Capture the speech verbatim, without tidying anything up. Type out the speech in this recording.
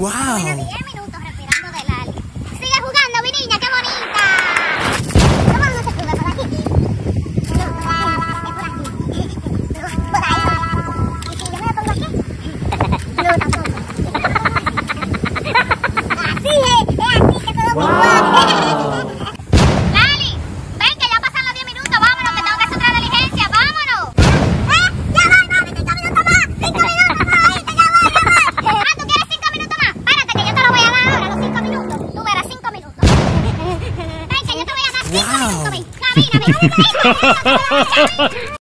Wow. Bueno, diez minutos respirando del aire. Sigue jugando, mi niña, qué bonita. ¿Cómo no se sube por aquí? No, por aquí. Es por aquí. Por ahí. ¿Y si yo me lo pongo aquí? No, tampoco. Así es, es así que todo wow. Lali, ven que ya pasan los diez minutos, vámonos, que tengo que hacer otra diligencia, vámonos. ¿Eh? Ya voy, mami, cinco minutos más. Cinco minutos más, ya voy, ya voy. Ah, ¿tú quieres cinco minutos más? Espérate que yo te lo voy a dar ahora, los cinco minutos. Tú verás cinco minutos. Ven que yo te voy a dar cinco wow. minutos, ven. Camina, ven.